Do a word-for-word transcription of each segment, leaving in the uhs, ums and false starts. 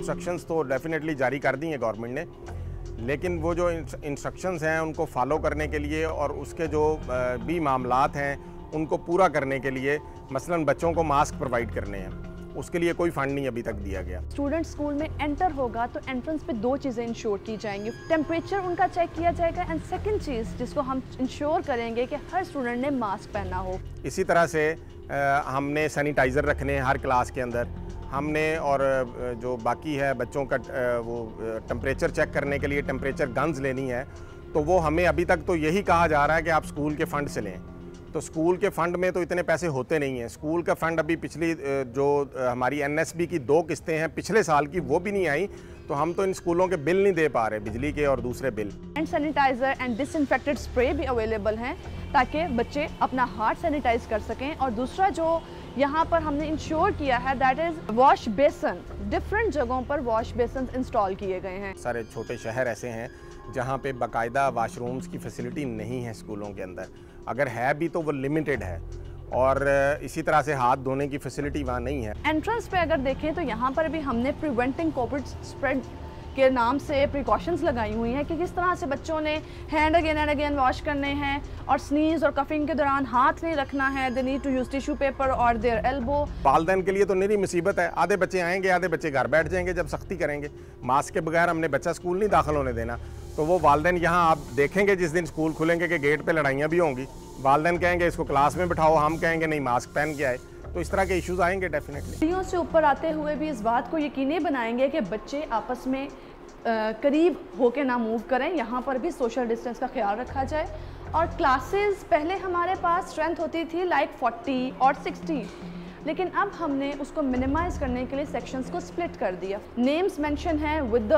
Instructions तो definitely जारी कर दी हैं गवर्नमेंट ने, लेकिन वो जो इंस्ट्रक्शंस हैं उनको फॉलो करने के लिए और उसके जो भी मामलात हैं उनको पूरा करने के लिए, मसलन बच्चों को मास्क प्रोवाइड करने हैं, उसके लिए कोई फंड नहीं अभी तक दिया गया। स्टूडेंट स्कूल में एंटर होगा तो एंट्रेंस पे दो चीज़ें इंश्योर की जाएंगी, टेम्परेचर उनका चेक किया जाएगा एंड सेकंड चीज़ जिसको हम इंश्योर करेंगे कि हर स्टूडेंट ने मास्क पहना हो। इसी तरह से आ, हमने सैनिटाइज़र रखने हैं हर क्लास के अंदर हमने, और जो बाकी है बच्चों का वो टेम्परेचर चेक करने के लिए टेम्परेचर गन्स लेनी है, तो वो हमें अभी तक तो यही कहा जा रहा है कि आप स्कूल के फ़ंड से लें। तो स्कूल के फ़ंड में तो इतने पैसे होते नहीं हैं। स्कूल का फ़ंड अभी पिछली जो हमारी एन एस बी की दो किस्तें हैं पिछले साल की वो भी नहीं आई, तो हम तो इन स्कूलों के बिल नहीं दे पा रहे, बिजली के और दूसरे बिल। Hand sanitizer and disinfected spray भी अवेलेबल हैं ताकि बच्चे अपना हाथ सैनिटाइज कर सकें। और दूसरा जो यहाँ पर हमने इंश्योर किया है that is wash basin, different जगहों पर वॉश बेसन इंस्टॉल किए गए हैं। सारे छोटे शहर ऐसे हैं जहाँ पे बाकायदा वाशरूम्स की फैसिलिटी नहीं है स्कूलों के अंदर, अगर है भी तो वो लिमिटेड है, और इसी तरह से हाथ धोने की फैसिलिटी वहाँ नहीं है। एंट्रेंस पे अगर देखें तो यहाँ पर भी हमने प्रिवेंटिंग कोविड स्प्रेड के नाम से प्रिकॉशंस लगाई हुई हैं कि किस तरह से बच्चों ने hand again and again wash करने हैं और स्नीज और कफिंग के दौरान हाथ नहीं रखना है। They need to use tissue paper और देयर एल्बो। वालिदैन के लिए तो निरी मुसीबत है, आधे बच्चे आएंगे आधे बच्चे घर बैठ जाएंगे जब सख्ती करेंगे। मास्क के बगैर हमने बच्चा स्कूल नहीं दाखिल होने देना, तो वो वालिदैन यहाँ आप देखेंगे जिस दिन स्कूल खुलेंगे कि गेट पे लड़ाइयाँ भी होंगी। वालिदैन कहेंगे इसको क्लास में बिठाओ, हम कहेंगे नहीं मास्क पहन के आए, तो इस तरह के इश्यूज आएंगे डेफिनेटली। सीढ़ियों से ऊपर आते हुए भी इस बात को यकीनी बनाएंगे कि बच्चे आपस में आ, करीब होके ना मूव करें। यहाँ पर भी सोशल डिस्टेंस का ख्याल रखा जाए। और क्लासेस पहले हमारे पास स्ट्रेंथ होती थी लाइक फोर्टी और सिक्सटी, लेकिन अब हमने उसको मिनिमाइज़ करने के लिए सेक्शंस को स्प्लिट कर दिया। नेम्स मेंशन है with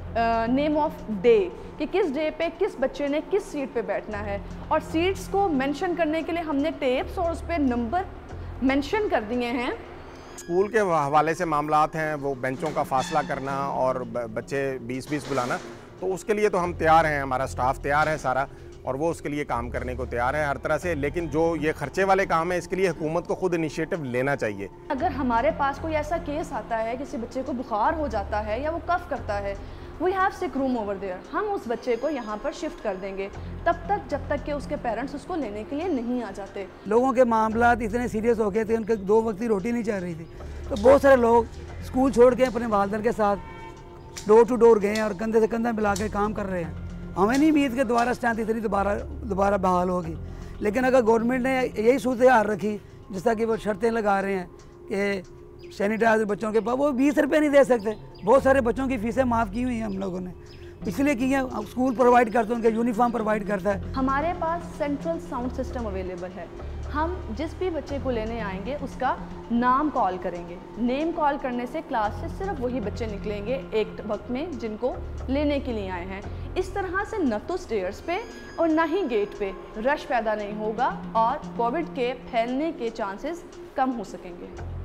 the name of day कि किस डे पे किस बच्चे ने किस सीट पे बैठना है, और सीट्स को मेंशन करने के लिए हमने टेप्स और उस पर नंबर मेंशन कर दिए हैं। स्कूल के हवाले से मामलात हैं वो बेंचों का फासला करना और बच्चे बीस बीस बुलाना, तो उसके लिए तो हम तैयार हैं, हमारा स्टाफ तैयार है सारा, और वो उसके लिए काम करने को तैयार है हर तरह से। लेकिन जो ये खर्चे वाले काम है इसके लिए हुकूमत को खुद इनिशिएटिव लेना चाहिए। अगर हमारे पास कोई ऐसा केस आता है, किसी बच्चे को बुखार हो जाता है या वो कफ करता है, we have sick room over there, हम उस बच्चे को यहाँ पर शिफ्ट कर देंगे तब तक जब तक कि उसके पेरेंट्स उसको लेने के लिए नहीं आ जाते। लोगों के मामलात इतने सीरियस हो गए थे, उनके दो वक्त की रोटी नहीं चल रही थी, तो बहुत सारे लोग स्कूल छोड़ के अपने वालिदैन के साथ डोर टू डोर गए हैं और कंधे से कंधा मिला के काम कर रहे हैं। हमें नहीं उम्मीद कि दोबारा स्ट्रेंथ इतनी दोबारा दोबारा बहाल होगी, लेकिन अगर गवर्नमेंट ने यही सूरत हाल रखी जिस तरह की वो शर्तें लगा रहे हैं कि सैनिटाइजर बच्चों के पास वो बीस रुपये नहीं दे सकते, बहुत सारे बच्चों की फीसें माफ़ की हुई हैं हम लोगों ने, इसलिए की है स्कूल प्रोवाइड करते हैं, उनके यूनिफॉर्म प्रोवाइड करता है। हमारे पास सेंट्रल साउंड सिस्टम अवेलेबल है, हम जिस भी बच्चे को लेने आएंगे उसका नाम कॉल करेंगे। नेम कॉल करने से क्लास से सिर्फ वही बच्चे निकलेंगे एक वक्त में जिनको लेने के लिए आए हैं। इस तरह से न तो स्टेयर्स पे और न ही गेट पे रश पैदा नहीं होगा और कोविड के फैलने के चांसेस कम हो सकेंगे।